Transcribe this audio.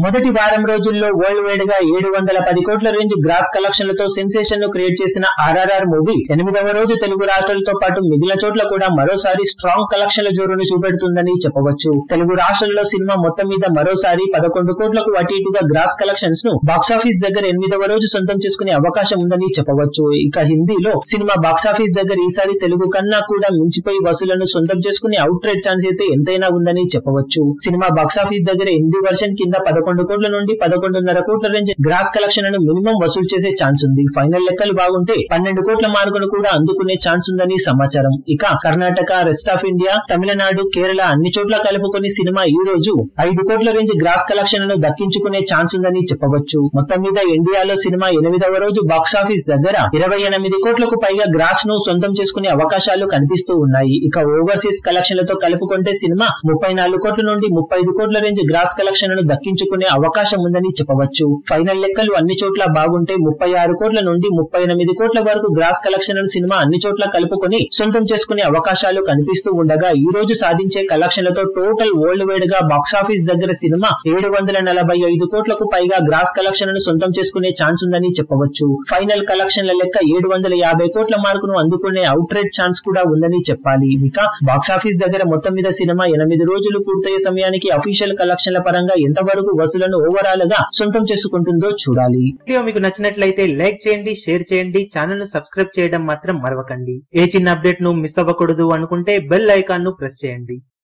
మొదటి వారం రోజుల్లో వరల్డ్ వైడ్ గా 710 కోట్ల రేంజ్ గ్రాస్ కలెక్షన్లతో సెన్సేషన్ ను క్రియేట్ చేసిన ఆర్ఆర్ఆర్ మూవీ 8వ రోజు తెలుగు రాష్ట్రాలతో పాటు మిగిలిన చోట్ల కూడా మరోసారి స్ట్రాంగ్ కలెక్షన్ల జోరును చూపెడుతుందని చెప్పవచ్చు. తెలుగు రాష్ట్రాల్లో సినిమా మొత్తం మీద మరోసారి 11 కోట్లకు అటు ఇటుగా గ్రాస్ కలెక్షన్స్ ను బాక్సాఫీస్ దగ్గర 8వ రోజు సొంతం చేసుకునే అవకాశం ఉందని చెప్పవచ్చు. ఇక హిందీలో సినిమా బాక్సాఫీస్ దగ్గర ఈసారి తెలుగు కన్నా కూడా మించిపోయి వసూలను సొంతం చేసుకునే అవుట్ రేట్ ఛాన్స్ అయితే ఎంతైనా ఉందని చెప్పవచ్చు. సినిమా బాక్సాఫీస్ దగ్గర హిందీ వర్షన్ కింద 11 కోట్ల నుండి 11.5 కోట్ల రేంజ్ గ్రాస్ కలెక్షన్ ను మినిమం వసూలు చేసే ఛాన్స్ ఉంది. ఫైనల్ లెక్కలు బాగుంటే 12 కోట్ల మార్కును కూడా అందుకునే ఛాన్స్ ఉందని సమాచారం. ఇక Karnataka, rest of India, Tamil Nadu, Kerala అన్ని చోట్ల కలుపుకొని సినిమా ఈ రోజు 5 కోట్ల రేంజ్ గ్రాస్ కలెక్షన్ ను దక్కించుకునే ఛాన్స్ ఉందని చెప్పవచ్చు. మొత్తం మీద ఇండియాలో సినిమా 8వ రోజు బాక్సాఫీస్ దగ్గర 28 కోట్లకు పైగా గ్రాస్ ను సొంతం చేసుకునే అవకాశాలు కనిపిస్తూ ఉన్నాయి. ఇక ఓవర్సీస్ కలెక్షన్లతో కలుపుకుంటే సినిమా 34 కోట్ల నుండి 35 కోట్ల రేంజ్ గ్రాస్ కలెక్షన్ ను దక్కించుకునే అవకాశం ఉందని చెప్పవచ్చు. ఫైనల్ లెక్కలు అన్ని చోట్ల బాగుంటే 36 కోట్ల నుండి 38 కోట్ల వరకు గ్రాస్ కలెక్షన్ సినిమా అన్ని చోట్ల కలుపుకొని సొంతం చేసుకునే అవకాశాలు కనిపిస్తూ ఉండగా ఈ రోజు సాధించే కలెక్షన్లతో టోటల్ వరల్డ్ వైడ్ గా బాక్సాఫీస్ దగ్గర సినిమా 745 కోట్లకు పైగా గ్రాస్ కలెక్షన్ ను సొంతం చేసుకునే ఛాన్స్ ఉందని చెప్పవచ్చు. ఫైనల్ కలెక్షన్ల లెక్క 750 కోట్ల మార్కును అందుకునే అవుట్ రేట్ ఛాన్స్ కూడా ఉందని చెప్పాలి. ఇక బాక్సాఫీస్ దగ్గర మొత్తం మీద సినిమా 8 రోజులు పూర్తయ్యే సమయానికి అఫీషియల్ కలెక్షన్ల పరంగా ఎంతవరకు వసూలను ఓవరాల్ గా సొంతం చేసుకుంటుందో చూడాలి. వీడియో మీకు నచ్చినట్లయితే లైక్ చేయండి, షేర్ చేయండి, ఛానల్ ను సబ్స్క్రైబ్ చేయడం మాత్రం మరవకండి. ఏ చిన్న అప్డేట్ ను మిస్ అవ్వకూడదు అనుకుంటే బెల్ ఐకాన్ ను ప్రెస్ చేయండి.